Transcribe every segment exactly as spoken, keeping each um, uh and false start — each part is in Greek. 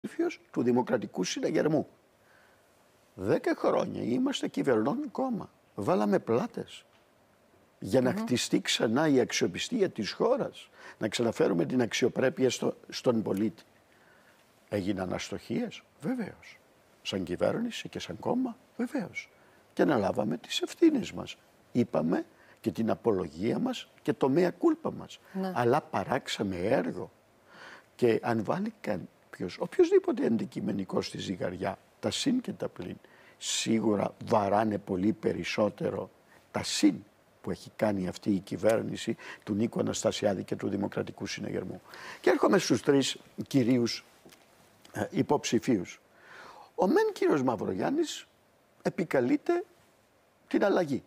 υποψήφιος του Δημοκρατικού Συναγερμού. Δέκα χρόνια είμαστε κυβερνών κόμμα. Βάλαμε πλάτες για να mm-hmm. χτιστεί ξανά η αξιοπιστία της χώρας, να ξαναφέρουμε την αξιοπρέπεια στο, στον πολίτη. Έγιναν αστοχίες, βεβαίως. Σαν κυβέρνηση και σαν κόμμα, βεβαίως. Και αναλάβαμε τις ευθύνες μας. Είπαμε και την απολογία μας και το μέα κούλπα μας. Ναι. Αλλά παράξαμε έργο. Και αν βάλει κάποιος, οποιοσδήποτε αντικειμενικό στη ζυγαριά, τα συν και τα πλην, σίγουρα βαράνε πολύ περισσότερο τα συν που έχει κάνει αυτή η κυβέρνηση του Νίκου Αναστασιάδη και του Δημοκρατικού Συναγερμού. Και έρχομαι στους τρεις κυρίους ε, υποψηφίους. Ο μεν κύριος Μαυρογιάννης επικαλείται την αλλαγή,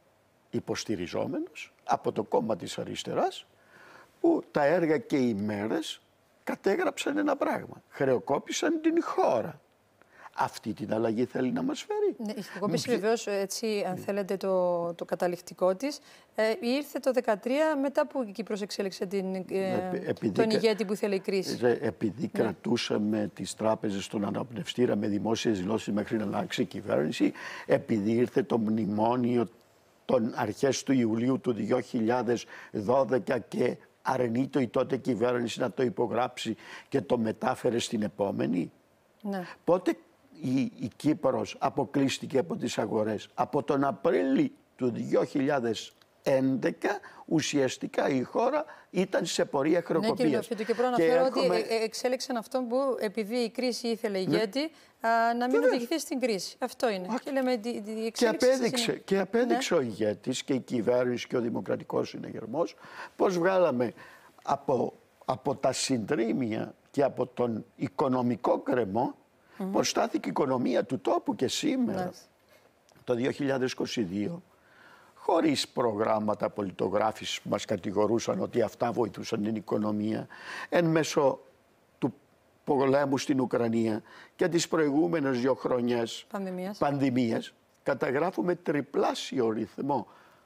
υποστηριζόμενος από το κόμμα της αριστεράς, που τα έργα και οι μέρες κατέγραψαν ένα πράγμα. Χρεοκόπησαν την χώρα. Αυτή την αλλαγή θέλει να μας φέρει. Ναι, η χρεοκόπηση βεβαίως, έτσι, αν θέλετε, το, το καταληκτικό της, ε, ήρθε το δύο χιλιάδες δεκατρία μετά που η Κύπρος εξέλεξε την, ε, επειδή, τον ηγέτη που ήθελε η κρίση. Επειδή ναι. κρατούσαμε τις τράπεζες στον αναπνευστήρα με δημόσιες δηλώσεις μέχρι να αλλάξει η κυβέρνηση, επειδή ήρθε το μνημόνιο των αρχές του Ιουλίου του δύο χιλιάδες δώδεκα και αρνείται η τότε κυβέρνηση να το υπογράψει και το μετάφερε στην επόμενη. Ναι. Πότε η, η Κύπρος αποκλείστηκε από τις αγορές? Από τον Απρίλιο του δύο χιλιάδες έντεκα ουσιαστικά η χώρα ήταν σε πορεία χρεοκοπίας. Ναι, κύριε Λοφίτου, και πρέπει να αναφέρω έχουμε... ότι εξέλεξαν αυτόν που επειδή η κρίση ήθελε ηγέτη, ναι. α, να μην Βέβαια. οδηγηθεί στην κρίση. Αυτό είναι. Α, και, λέμε, τη, τη και απέδειξε, και απέδειξε ναι. ο ηγέτης και η κυβέρνηση και ο Δημοκρατικός Συναγερμός πώς βγάλαμε από, από τα συντρίμμια και από τον οικονομικό κρεμό mm-hmm. πώς στάθηκε η οικονομία του τόπου και σήμερα, yes. το δύο χιλιάδες είκοσι δύο, χωρίς προγράμματα πολιτογράφησης που μας κατηγορούσαν ότι αυτά βοηθούσαν την οικονομία, εν μέσω του πολέμου στην Ουκρανία και τις προηγούμενες δύο χρονιές πανδημίας. πανδημίας, καταγράφουμε τριπλάσιο ρυθμό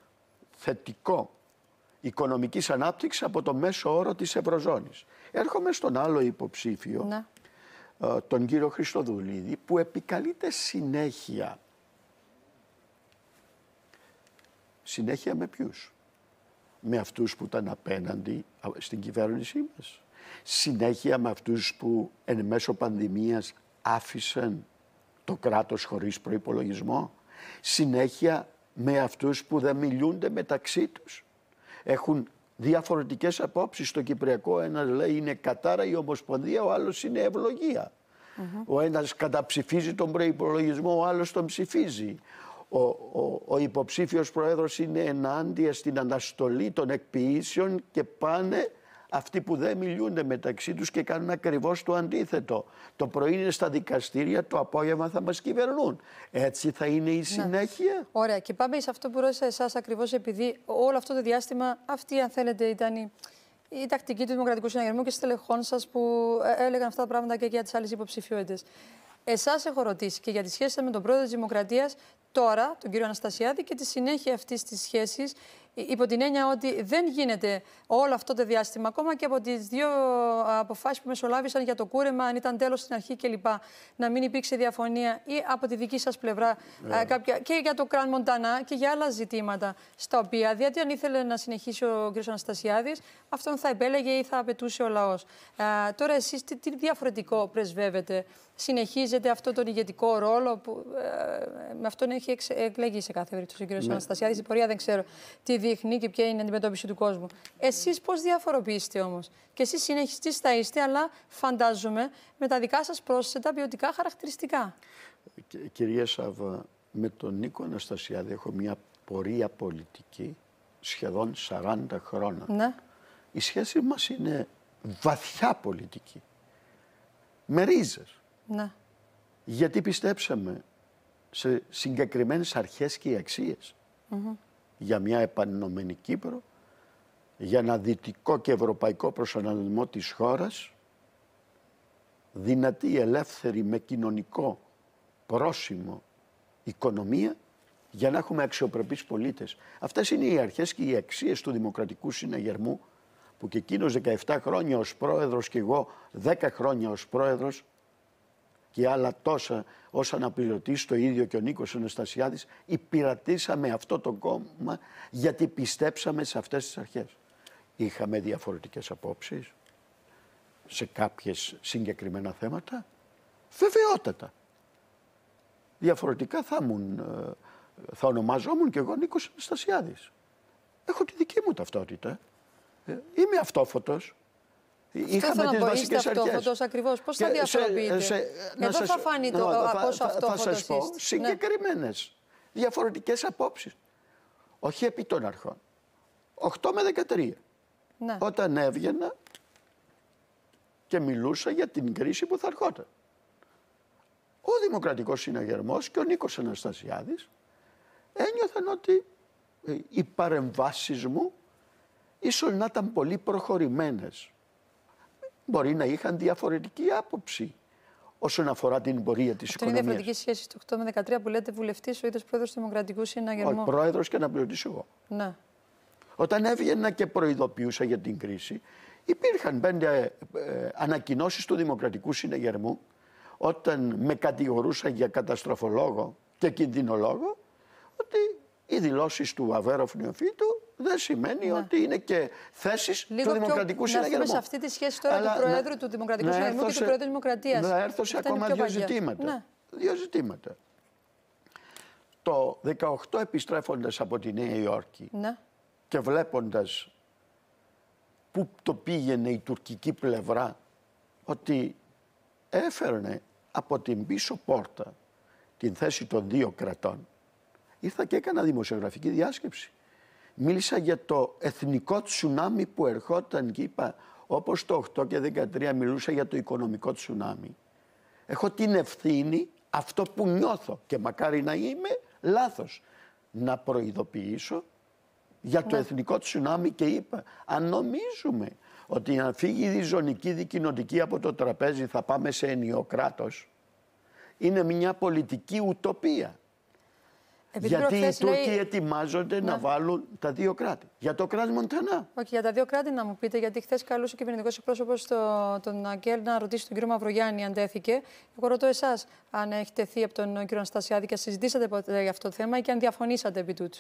θετικό οικονομικής ανάπτυξης από το μέσο όρο της Ευρωζώνης. Έρχομαι στον άλλο υποψήφιο, ναι. τον κύριο Χριστοδουλίδη, που επικαλείται συνέχεια. Συνέχεια με ποιους? Με αυτούς που ήταν απέναντι στην κυβέρνησή μας. Συνέχεια με αυτούς που εν μέσω πανδημίας άφησαν το κράτος χωρίς προϋπολογισμό. Συνέχεια με αυτούς που δεν μιλούνται μεταξύ τους. Έχουν διαφορετικές απόψεις στο Κυπριακό. Ένας λέει είναι κατάρα η Ομοσπονδία, ο άλλος είναι ευλογία. Mm-hmm. Ο ένας καταψηφίζει τον προϋπολογισμό, ο άλλος τον ψηφίζει. Ο, ο, ο υποψήφιος πρόεδρος είναι ενάντια στην αναστολή των εκποιήσεων και πάνε αυτοί που δεν μιλούνται μεταξύ τους και κάνουν ακριβώς το αντίθετο. Το πρωί είναι στα δικαστήρια, το απόγευμα θα μας κυβερνούν. Έτσι θα είναι η συνέχεια. Ναι. Ωραία. Και πάμε σε αυτό που ρώτησα εσάς ακριβώς, επειδή όλο αυτό το διάστημα αυτή, αν θέλετε, ήταν η, η τακτική του Δημοκρατικού Συναγερμού και στελεχών σας που έλεγαν αυτά τα πράγματα και για τις άλλες υποψηφιότητες. Εσάς έχω ρωτήσει και για τη σχέση με τον πρόεδρο της Δημοκρατίας τώρα, τον κύριο Αναστασιάδη, και τη συνέχεια αυτής της σχέσης, υπό την έννοια ότι δεν γίνεται όλο αυτό το διάστημα, ακόμα και από τις δύο αποφάσεις που μεσολάβησαν για το κούρεμα, αν ήταν τέλος στην αρχή κλπ., να μην υπήρξε διαφωνία, ή από τη δική σας πλευρά yeah. κάποια, και για το Κραν Μοντανά και για άλλα ζητήματα, στα οποία, διότι αν ήθελε να συνεχίσει ο κύριος Αναστασιάδης, αυτόν θα επέλεγε ή θα απαιτούσε ο λαός. Α, τώρα εσείς τι, τι διαφορετικό πρεσβεύετε? Συνεχίζετε αυτό τον ηγετικό ρόλο που ε, με αυτόν έχει εκλεγεί σε κάθε περίπτωση ο κύριος ναι. Αναστασιάδης. Η πορεία δεν ξέρω τι δείχνει και ποια είναι η αντιμετώπιση του κόσμου. Εσείς πώς διαφοροποιήσετε όμως? Και εσείς συνεχιστής θα είστε, αλλά φαντάζομαι με τα δικά σας πρόσθετα ποιοτικά χαρακτηριστικά. Κυρία Σάβα, με τον Νίκο Αναστασιάδη έχω μια πορεία πολιτική σχεδόν σαράντα χρόνια. Ναι. Η σχέση μας είναι βαθιά πολιτική. Με ρίζες. Ναι. Γιατί πιστέψαμε σε συγκεκριμένες αρχές και αξίες. Mm-hmm. Για μια επανενωμένη Κύπρο, για ένα δυτικό και ευρωπαϊκό προσανατολισμό της χώρας, δυνατή, ελεύθερη, με κοινωνικό πρόσημο οικονομία, για να έχουμε αξιοπρεπείς πολίτες. Αυτές είναι οι αρχές και οι αξίες του Δημοκρατικού Συναγερμού, που και εκείνος δεκαεπτά χρόνια ως πρόεδρος και εγώ δέκα χρόνια ως πρόεδρος και άλλα τόσα ως αναπληρωτής, το ίδιο και ο Νίκος Αναστασιάδης, υπηρετήσαμε αυτό το κόμμα γιατί πιστέψαμε σε αυτές τις αρχές. Είχαμε διαφορετικές απόψεις σε κάποιες συγκεκριμένα θέματα, βεβαιότατα. Διαφορετικά θα, ήμουν, θα ονομάζόμουν και εγώ Νίκος Αναστασιάδης. Έχω τη δική μου ταυτότητα. Είμαι αυτόφωτος. Είχαμε τις βασικές αρχές. Αυτόφωτος ακριβώς. Πώς θα διαφοροποιείτε? Σε, σε, Εδώ σας, θα φάνει το πόσο αυτόφωτος θα σας πω είστε. συγκεκριμένες ναι. διαφορετικές απόψεις. Όχι επί των αρχών. οκτώ με δεκατρία. Ναι. Όταν έβγαινα και μιλούσα για την κρίση που θα ερχόταν. Ο Δημοκρατικός Συναγερμός και ο Νίκος Αναστασιάδης ένιωθαν ότι οι παρεμβάσεις μου ίσως να ήταν πολύ προχωρημένες. Μπορεί να είχαν διαφορετική άποψη όσον αφορά την πορεία της οικονομίας. Είναι διαφορετική σχέση του οκτώ με δεκατρία που λέτε βουλευτής, ο ίδιος πρόεδρος του Δημοκρατικού Συναγερμού. Ο πρόεδρος και αναπληρωτής εγώ. Ναι. Όταν έβγαινα και προειδοποιούσα για την κρίση, υπήρχαν πέντε ε, ανακοινώσεις του Δημοκρατικού Συναγερμού όταν με κατηγορούσαν για καταστροφολόγο και κινδυνολόγο, ότι οι δηλώσεις του Αβέροφ Νεοφύτου δεν σημαίνει ναι. ότι είναι και θέσεις Λίγο του Δημοκρατικού Συναγερμού. Να σε αυτή τη σχέση τώρα Αλλά του Προέδρου να, του Δημοκρατικού Συναγερμού και του Προέδρου της Δημοκρατίας. Να έρθω σε ακόμα δύο ζητήματα. Ναι. δύο ζητήματα. Το δεκαοκτώ επιστρέφοντας από τη Νέα Υόρκη ναι. και βλέποντας πού το πήγαινε η τουρκική πλευρά, ότι έφερνε από την πίσω πόρτα την θέση των δύο κρατών, ήρθα και έκανα δημοσιογραφική διάσκεψη. Μίλησα για το εθνικό τσουνάμι που ερχόταν και είπα, όπως το οκτώ και δεκατρία μιλούσα για το οικονομικό τσουνάμι. Έχω την ευθύνη, αυτό που νιώθω και μακάρι να είμαι λάθος, να προειδοποιήσω για το ναι. εθνικό τσουνάμι και είπα, αν νομίζουμε ότι αν φύγει η διζωνική δικοινοτική από το τραπέζι θα πάμε σε ενιοκράτος, είναι μια πολιτική ουτοπία. Επειδή γιατί οι Τούρκοι λέει... ετοιμάζονται να. να βάλουν τα δύο κράτη. Για το κράτος Μοντανά. Όχι, για τα δύο κράτη να μου πείτε, γιατί χθες καλούσε ο κυβερνητικός εκπρόσωπος το, τον Αγγέλ να ρωτήσει τον κύριο Μαυρογιάννη αν τέθηκε. Εγώ ρωτώ εσάς αν έχει τεθεί από τον κύριο Αναστασιάδη και συζητήσατε ποτέ για αυτό το θέμα ή και αν διαφωνήσατε επί τούτου.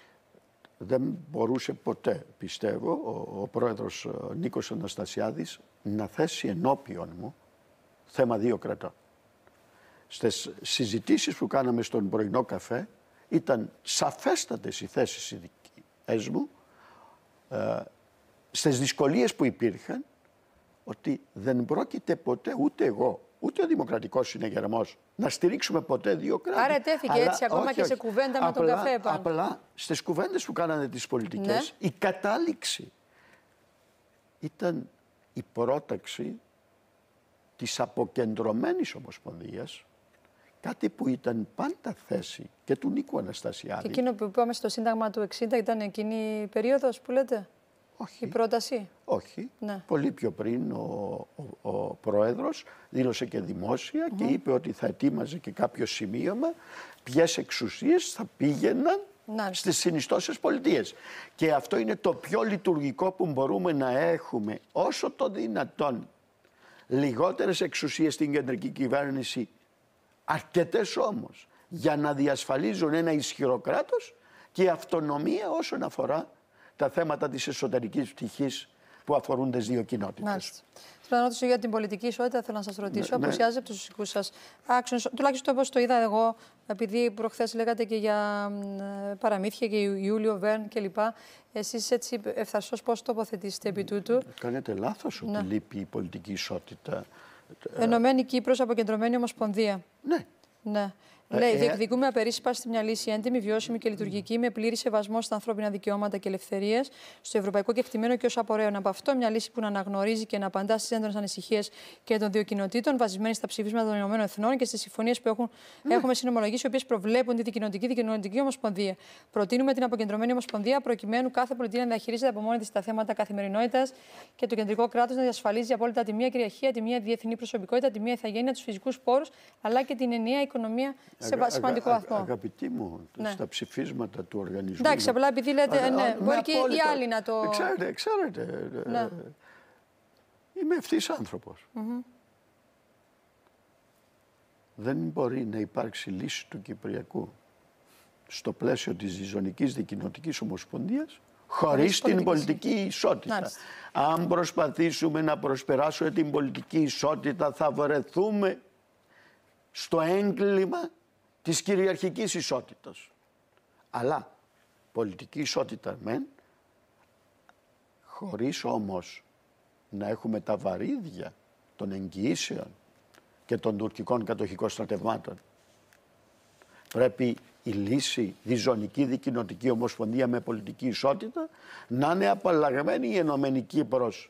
Δεν μπορούσε ποτέ, πιστεύω, ο, ο πρόεδρος Νίκος Αναστασιάδης να θέσει ενώπιον μου θέμα δύο κρατών. Στις συζητήσεις που κάναμε στον πρωινό καφέ, ήταν σαφέστατες οι θέσεις οι δικές μου, ε, στις δυσκολίες που υπήρχαν, ότι δεν πρόκειται ποτέ ούτε εγώ, ούτε ο Δημοκρατικός Συναγερμός να στηρίξουμε ποτέ δύο κράτη. Άρα τέθηκε αλλά, έτσι ακόμα όχι, και σε κουβέντα με απλά, τον καφέ πάνω. Απλά στις κουβέντες που κάνανε τις πολιτικές, ναι. η κατάληξη ήταν η πρόταξη της αποκεντρωμένης Ομοσπονδίας, κάτι που ήταν πάντα θέση και του Νίκου Αναστασιάδη. Και εκείνο που είπαμε στο Σύνταγμα του εξήντα ήταν εκείνη η περίοδος που λέτε, όχι, η πρόταση. Όχι. Ναι. Πολύ πιο πριν ο, ο, ο Πρόεδρος δήλωσε και δημόσια mm-hmm. και είπε ότι θα ετοίμαζε και κάποιο σημείωμα ποιες εξουσίες θα πήγαιναν να. στις συνιστώσεις πολιτείες. Και αυτό είναι το πιο λειτουργικό που μπορούμε να έχουμε όσο το δυνατόν λιγότερες εξουσίες στην κεντρική κυβέρνηση, αρκετές όμως για να διασφαλίζουν ένα ισχυρό κράτος και αυτονομία όσον αφορά τα θέματα της εσωτερικής πτυχής που αφορούν τις δύο κοινότητες. Θέλω να ρωτήσω για την πολιτική ισότητα, θέλω να σας ρωτήσω. Ναι, απουσιάζει από τους φυσικούς σας άξονες, τουλάχιστον όπως το είδα εγώ, επειδή προχθές λέγατε και για παραμύθια και Ιούλιο Βέρν κλπ. Εσείς έτσι ευθαρσώς πώς τοποθετήσετε επί τούτου? Κάνετε λάθος ότι ναι. λείπει η πολιτική ισότητα. Ενωμένη Κύπρος, αποκεντρωμένη Ομοσπονδία. Ναι. Ναι. Λέει, διεκδικούμε απερίσπαστη μια λύση έντιμη, βιώσιμη και λειτουργική, με πλήρη σεβασμό στα ανθρώπινα δικαιώματα και ελευθερίες, στο ευρωπαϊκό κεκτημένο και ως απορρέων από αυτό, μια λύση που να αναγνωρίζει και να απαντά στις έντονες ανησυχίες και των δύο κοινοτήτων, βασισμένη στα ψηφίσματα των Ηνωμένων Εθνών και στις συμφωνίες που έχουν, ναι. έχουμε συνομολογήσει, οι οποίες προβλέπουν τη δικοινοτική δικοινοτική ομοσπονδία. Προτείνουμε την αποκεντρωμένη ομοσπονδία, προκειμένου κάθε πολιτεία να διαχειρίζεται από μόνη της τα θέματα καθημερινότητας και το κεντρικό κράτος να διασφαλίζει απόλυτα τη μία κυριαρχία, τη μία διεθνή προσωπικότητα, τη μία ηθαγένεια, τους φυσικούς πόρους, αλλά και την ενιαία οικονομία. Σε αγα, σημαντικό αγα, βαθμό. Αγαπητοί μου, ναι. στα ψηφίσματα του οργανισμού. Εντάξει, απλά επειδή λέτε, α, ναι, μπορεί και απόλυτα, οι άλλοι να το. Ξέρετε, ξέρετε. Ναι. Ε, είμαι ευθύς άνθρωπος. Mm-hmm. δεν μπορεί να υπάρξει λύση του Κυπριακού στο πλαίσιο της Διζωνικής Δικοινοτικής Ομοσπονδίας χωρίς την πολιτική ισότητα. Μάλιστα. Αν προσπαθήσουμε να προσπεράσουμε την πολιτική ισότητα θα βρεθούμε στο έγκλημα της κυριαρχικής ισότητας. Αλλά πολιτική ισότητα μεν, χωρίς όμως να έχουμε τα βαρύδια των εγγυήσεων και των τουρκικών κατοχικών στρατευμάτων. Πρέπει η λύση διζωνική δικοινοτική ομοσπονδία με πολιτική ισότητα να είναι απαλλαγμένη η Ενωμένη Κύπρος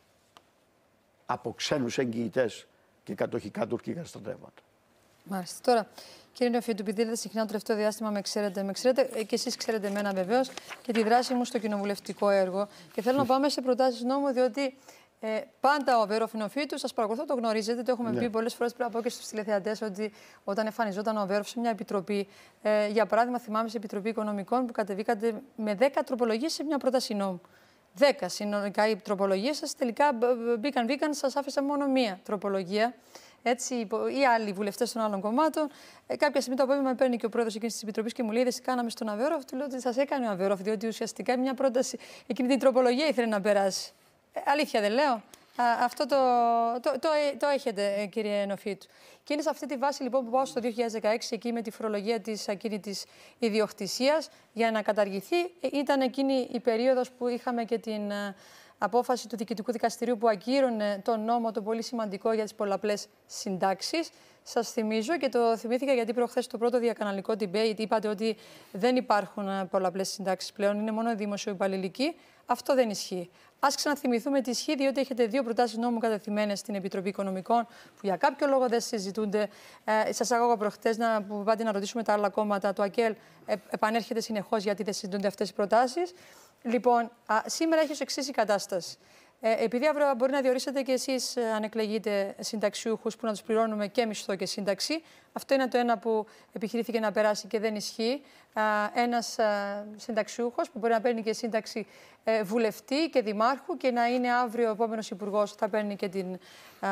από ξένους εγγυητές και κατοχικά τουρκικά στρατεύματα. Μάλιστα. Τώρα, κύριε Νεοφίτου, επειδή λέτε συχνά το τελευταίο διάστημα με ξέρετε, με ξέρετε και εσείς ξέρετε εμένα βεβαίως και τη δράση μου στο κοινοβουλευτικό έργο. Και θέλω να πάμε σε προτάσεις νόμου, διότι ε, πάντα ο Αβέροφ Νεοφίτου, σας παρακολουθώ, το γνωρίζετε, το έχουμε ναι. πει πολλές φορές πριν από και στους τηλεθεατές, ότι όταν εμφανιζόταν ο Αβέροφ σε μια επιτροπή, ε, για παράδειγμα, θυμάμαι σε Επιτροπή Οικονομικών που κατεβήκατε με δέκα τροπολογίες σε μια πρόταση νόμου. Δέκα συνολικά οι τροπολογίες σας, τελικά μπήκαν, μπήκαν, σας άφησα μόνο μία τροπολογία. Έτσι, οι άλλοι βουλευτές των άλλων κομμάτων. Ε, κάποια στιγμή το απόγευμα με παίρνει και ο πρόεδρος εκείνης της Επιτροπής και μου λέει: δεν κάναμε στον Αβέροφ. Του λέω ότι σας έκανε ο Αβέροφ, διότι ουσιαστικά μια πρόταση, εκείνη την τροπολογία ήθελε να περάσει. Ε, αλήθεια δεν λέω. Α, αυτό το, το, το, το έχετε, κύριε Νεοφίτου. Και είναι σε αυτή τη βάση λοιπόν που πάω στο δύο χιλιάδες δεκαέξι, εκεί με τη φορολογία της ακίνητης ιδιοκτησίας, για να καταργηθεί. Ήταν εκείνη η περίοδος που είχαμε και την απόφαση του Διοικητικού Δικαστηρίου που ακύρωνε τον νόμο, το πολύ σημαντικό για τις πολλαπλές συντάξεις. Σας θυμίζω και το θυμήθηκα γιατί προχθές στο πρώτο διακαναλικό debate είπατε ότι δεν υπάρχουν πολλαπλές συντάξεις πλέον, είναι μόνο δημοσιοϊπαλληλικοί. Αυτό δεν ισχύει. Ας ξαναθυμηθούμε τι ισχύει, διότι έχετε δύο προτάσεις νόμου κατατεθειμένες στην Επιτροπή Οικονομικών που για κάποιο λόγο δεν συζητούνται. Ε, σας άγωγα προχτές να, που πάτε να ρωτήσουμε τα άλλα κόμματα. Το ΑΚΕΛ ε, επανέρχεται συνεχώς γιατί δεν συζητούνται αυτές οι προτάσεις. Λοιπόν, α, σήμερα έχει ως εξής η κατάσταση. Ε, επειδή αύριο μπορεί να διορίσετε και εσείς, ε, αν εκλεγείτε, συνταξιούχους που να τους πληρώνουμε και μισθό και σύνταξη. Αυτό είναι το ένα που επιχειρήθηκε να περάσει και δεν ισχύει. Α, ένας α, συνταξιούχος που μπορεί να παίρνει και σύνταξη ε, βουλευτή και δημάρχου και να είναι αύριο ο επόμενος υπουργός θα παίρνει και, την, α,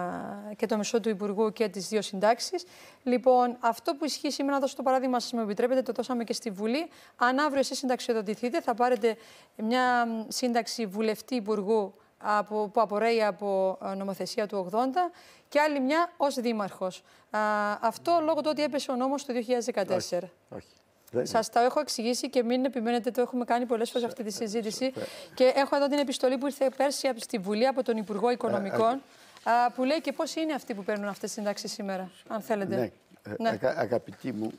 και το μισθό του υπουργού και τις δύο συντάξεις. Λοιπόν, αυτό που ισχύει σήμερα, να δώσω το παράδειγμα, σας με επιτρέπετε, το δώσαμε και στη Βουλή. Αν αύριο εσείς συνταξιοδοτηθείτε, θα πάρετε μια σύνταξη βουλευτή υπουργού από, που απορρέει από νομοθεσία του ογδόντα και άλλη μια ως δήμαρχος. Α, αυτό λόγω του ότι έπεσε ο νόμος το δύο χιλιάδες δεκατέσσερα. Όχι, όχι. Σας τα έχω εξηγήσει και μην επιμένετε, το έχουμε κάνει πολλές φορές αυτή τη συζήτηση. Και έχω εδώ την επιστολή που ήρθε πέρσι στη Βουλή από τον Υπουργό Οικονομικών, α, που λέει και πώς είναι αυτοί που παίρνουν αυτές τις συντάξεις σήμερα, αν θέλετε. Ναι, ναι. Ακα, αγαπητοί μου.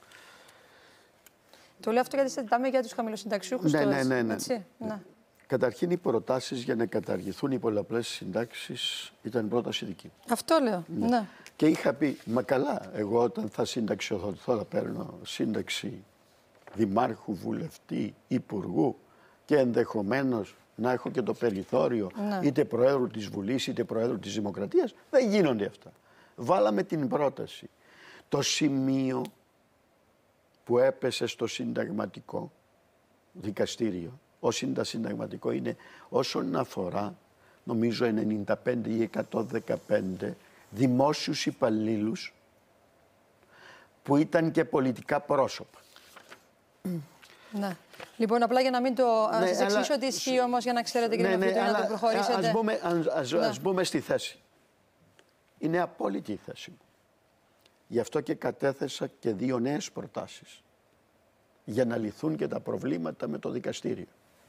Το λέω αυτό γιατί συζητάμε για τους χαμηλοσυνταξιούχους. Ναι, ναι, ναι, ναι. Έτσι, ναι. Καταρχήν, οι προτάσεις για να καταργηθούν οι πολλαπλές συντάξεις ήταν πρόταση δική. Αυτό λέω. Ναι. Ναι. Και είχα πει, μα καλά, εγώ όταν θα συνταξιοδοτηθώ θα παίρνω σύνταξη δημάρχου, βουλευτή, υπουργού και ενδεχομένως να έχω και το περιθώριο ναι. είτε Προέδρου της Βουλής είτε Προέδρου της Δημοκρατίας. Δεν γίνονται αυτά. Βάλαμε την πρόταση. Το σημείο που έπεσε στο συνταγματικό δικαστήριο, ως συνταγματικό, είναι όσον αφορά, νομίζω, ενενήντα πέντε ή εκατόν δεκαπέντε δημόσιους υπαλλήλους που ήταν και πολιτικά πρόσωπα. Ναι. Λοιπόν, απλά για να μην το... Ναι, σας εξηγήσω ότι ισχύει όμως, για να ξέρετε, κύριε ναι, Νεοφίτου, ναι, να το προχωρήσετε. Ας μπούμε, ας, ναι. ας μπούμε στη θέση. Είναι απόλυτη η θέση μου. Γι' αυτό και κατέθεσα και δύο νέες προτάσεις για να λυθούν και τα προβλήματα με το δικαστήριο.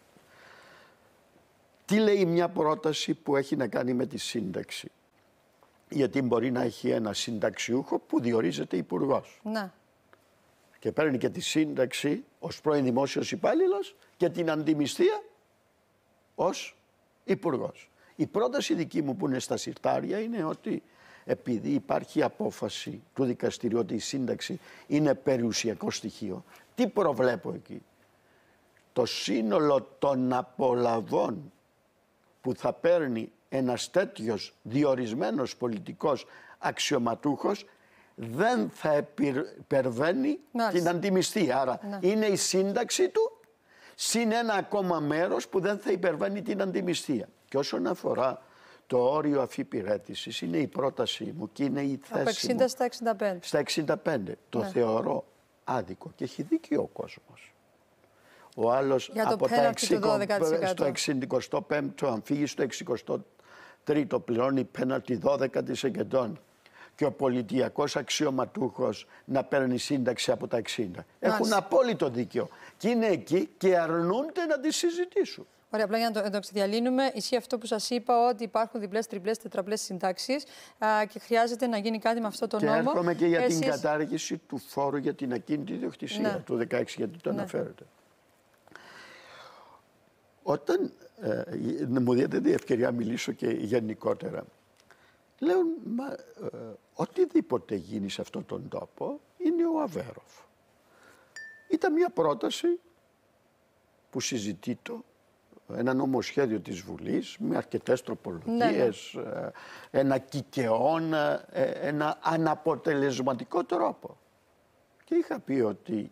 Τι λέει μια πρόταση που έχει να κάνει με τη σύνταξη? Γιατί μπορεί να έχει ένα συνταξιούχο που διορίζεται υπουργός. Να. Και παίρνει και τη σύνταξη ως πρώην δημόσιος υπάλληλος και την αντιμισθία ως υπουργός. Η πρόταση δική μου που είναι στα συρτάρια είναι ότι επειδή υπάρχει απόφαση του δικαστηρίου ότι η σύνταξη είναι περιουσιακό στοιχείο, τι προβλέπω εκεί? Το σύνολο των απολαβών που θα παίρνει ένας τέτοιος διορισμένος πολιτικός αξιωματούχος δεν θα υπερβαίνει την αντιμισθία. Άρα ναι. είναι η σύνταξη του συν ένα ακόμα μέρος που δεν θα υπερβαίνει την αντιμισθία. Και όσον αφορά το όριο αφιπηρέτησης είναι η πρότασή μου και είναι η θέση Από εξήντα μου. στα εξήντα πέντε. Στα εξήντα πέντε. Το Ναι. θεωρώ άδικο και έχει δίκιο ο κόσμος. Ο άλλος Για το από τα πέναλτι του δώδεκα τοις εκατό. στο εξήντα πέντε, αν φύγει στο εξήντα τρίτο, πληρώνει πέναλτι δώδεκα τοις εκατό. Και ο πολιτιακός αξιωματούχος να παίρνει σύνταξη από τα εξήντα. Έχουν Μάλιστα. απόλυτο δίκιο. Και είναι εκεί και αρνούνται να τη συζητήσουν. Ωραία, απλά για να το, το ξεδιαλύνουμε, ισχύει αυτό που σας είπα, ότι υπάρχουν διπλές, τριπλές, τετραπλές συντάξεις α, και χρειάζεται να γίνει κάτι με αυτό το Και νόμο. έρχομαι και για Εσείς... την κατάργηση του φόρου για την ακίνητη ιδιοκτησία Ναι. του δεκαέξι, γιατί το Ναι. αναφέρετε. Όταν ε, μου δίνετε την ευκαιρία να μιλήσω και γενικότερα, λέω, μα, ε, οτιδήποτε γίνει σε αυτόν τον τόπο είναι ο Αβέροφ. Ήταν μια πρόταση που συζητείται, ένα νομοσχέδιο της Βουλής με αρκετές τροπολογίες, Ναι, ναι. ένα κικαιόν, ένα αναποτελεσματικό τρόπο. Και είχα πει ότι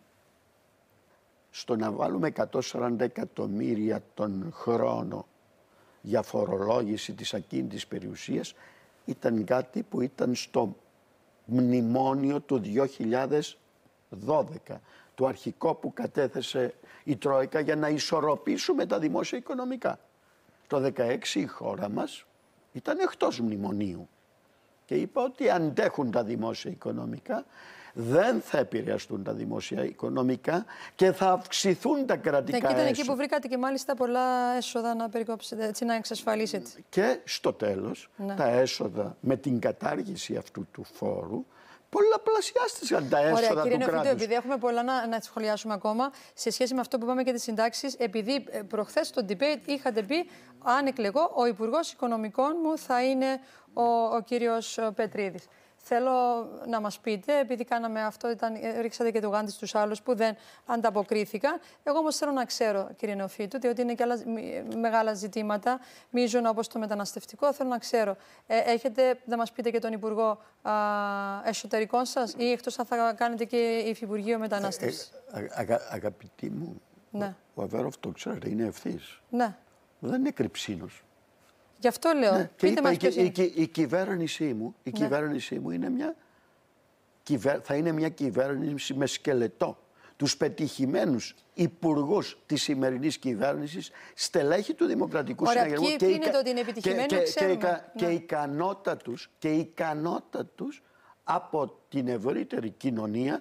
στο να βάλουμε εκατόν σαράντα εκατομμύρια τον χρόνο για φορολόγηση της ακίνητης περιουσίας ήταν κάτι που ήταν στο μνημόνιο του δύο χιλιάδες δώδεκα, το αρχικό που κατέθεσε η Τρόικα για να ισορροπήσουμε τα δημόσια οικονομικά. Το δεκαέξι η χώρα μας ήταν εκτός μνημονίου και είπα ότι αντέχουν τα δημόσια οικονομικά, δεν θα επηρεαστούν τα δημόσια οικονομικά και θα αυξηθούν τα κρατικά Ναι, και ήταν εκεί έσοδα. που βρήκατε και μάλιστα πολλά έσοδα να περικόψετε, έτσι να εξασφαλίσετε. Και στο τέλος, Ναι. τα έσοδα με την κατάργηση αυτού του φόρου πολλαπλασιάστηκαν τα έσοδα Ωραία, κύριε του Νεοφίτου, κράτους. επειδή έχουμε πολλά να, να σχολιάσουμε ακόμα, σε σχέση με αυτό που είπαμε και τις συντάξεις, επειδή ε, προχθές στο debate είχατε πει, αν εκλεγώ, ο Υπουργός Οικονομικών μου θα είναι ο, ο κύριος Πετρίδης. Θέλω να μας πείτε, επειδή κάναμε αυτό, ήταν, ρίξατε και το γάντι στους άλλους που δεν ανταποκρίθηκαν. Εγώ όμως θέλω να ξέρω, κύριε Νεοφίτου, διότι είναι και άλλα μεγάλα ζητήματα, μείζων όπως το μεταναστευτικό, θέλω να ξέρω. Ε, έχετε να μας πείτε και τον Υπουργό α, Εσωτερικών σας ή εκτός αν θα κάνετε και Υφυπουργείο Μετανάστευσης. Ε, ε, αγα, αγαπητοί μου, Ναι. ο Αβέροφ το ξέρετε, είναι ευθύς. Ναι. Δεν είναι κρυψίνος. Γι' αυτό λέω. Ναι, και Πείτε είπα, μας η, ποιος η, είναι. η, η κυβέρνησή μου, η Ναι. κυβέρνησή μου είναι μια, κυβέρ, θα είναι μια κυβέρνηση με σκελετό. Τους πετυχημένους υπουργούς της σημερινής κυβέρνησης, στελέχη του Δημοκρατικού Ωραία, Συναγερμού ποιοι είναι το ότι είναι επιτυχημένοι, και, και, ξέρουμε. και, και, και Ναι. ικανότατους, και ικανότατους από την ευρύτερη κοινωνία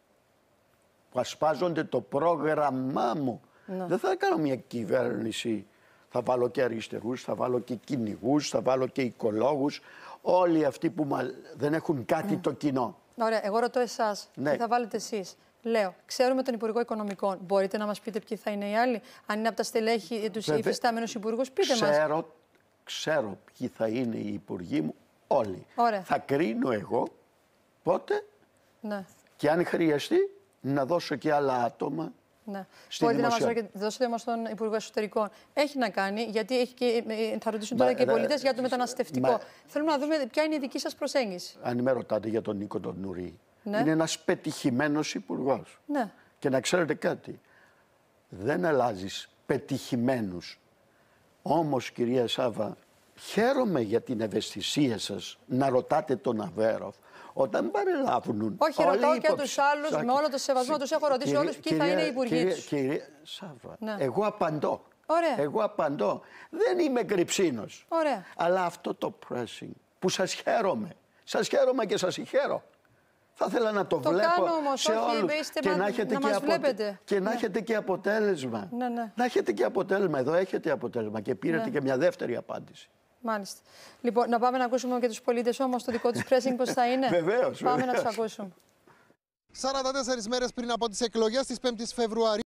που ασπάζονται το πρόγραμμά μου. Ναι. Δεν θα κάνω μια κυβέρνηση, θα βάλω και αριστερούς, θα βάλω και κυνηγούς, θα βάλω και οικολόγους, όλοι αυτοί που μα... δεν έχουν κάτι το κοινό. Ωραία, εγώ ρωτώ εσάς. Ναι. Τι θα βάλετε εσείς. Λέω, ξέρουμε τον Υπουργό Οικονομικών. Μπορείτε να μας πείτε ποιοι θα είναι οι άλλοι. Αν είναι από τα στελέχη, τους Βέβαια. υφιστάμενους υπουργούς, πείτε μας. Ξέρω, ξέρω ποιοι θα είναι οι υπουργοί μου, όλοι. Ωραία. Θα κρίνω εγώ πότε Ναι. και αν χρειαστεί να δώσω και άλλα άτομα. Ναι. Στη Μπορείτε να μας δημοσιότητα. δώσετε όμως τον Υπουργό Εσωτερικών. Έχει να κάνει, γιατί έχει και, ε, θα ρωτήσουν τώρα Μα, και οι ε, πολίτες για το μεταναστευτικό. μα- Θέλουμε να δούμε ποια είναι η δική σας προσέγγιση. Αν με ρωτάτε για τον Νίκο τον Νουρί, Ναι. είναι ένας πετυχημένος υπουργός. Ναι. Και να ξέρετε κάτι, δεν αλλάζεις πετυχημένους. Όμως, κυρία Σάβα, χαίρομαι για την ευαισθησία σας να ρωτάτε τον Αβέροφ όταν παρελάβουν. Όχι, όλοι ρωτάω οι και υποψ- τους άλλους, Σα- με όλο το σεβασμό, τους έχω ρωτήσει Κυρία- όλους ποιοι θα κυρία- είναι οι υπουργοί κυρία- τους. Κυρία Σάβα, Ναι. εγώ απαντώ. Ωραία. Εγώ απαντώ. Δεν είμαι κρυψίνος. Ωραία. Αλλά αυτό το pressing που σας χαίρομαι, σας χαίρομαι και σας συγχαίρω. Θα ήθελα να το, Το βλέπω κάνω όμως, σε όχι, όλους είστε και μα- να έχετε, να και, μας αποτε- βλέπετε. και να Ναι. έχετε και αποτέλεσμα. Ναι, ναι. Να έχετε και αποτέλεσμα. Εδώ έχετε αποτέλεσμα και πήρατε Ναι. και μια δεύτερη απάντηση. Μάλιστα. Λοιπόν, να πάμε να ακούσουμε και τους πολίτες όμως το δικό τους pressing πώς θα είναι. Βεβαίως, Πάμε να βεβαίως. τους ακούσουμε. σαράντα τέσσερις μέρες πριν από τις εκλογές της πέμπτης Φεβρουαρίου,